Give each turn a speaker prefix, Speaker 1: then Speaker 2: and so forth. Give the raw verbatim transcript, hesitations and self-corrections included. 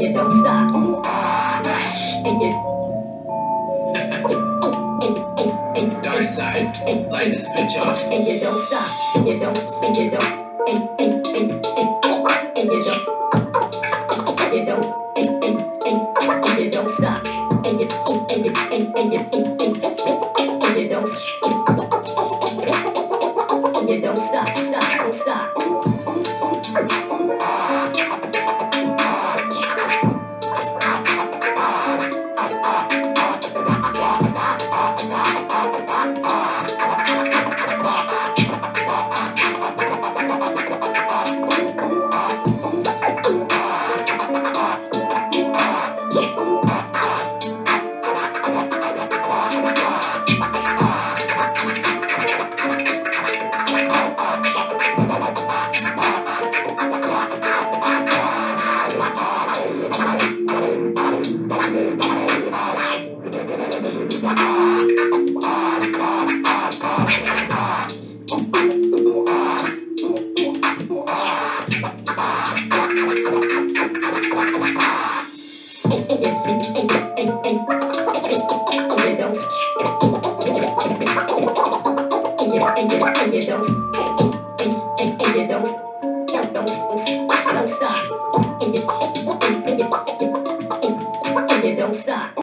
Speaker 1: you don't stop. And you
Speaker 2: Dark side, light this bitch up.
Speaker 1: And you don't stop. And you don't. And you don't. And and and and and you don't. And you don't. And and and and you don't stop. And you and and you and and you and and and you don't. And you don't stop. Stop. Don't stop. And you don't.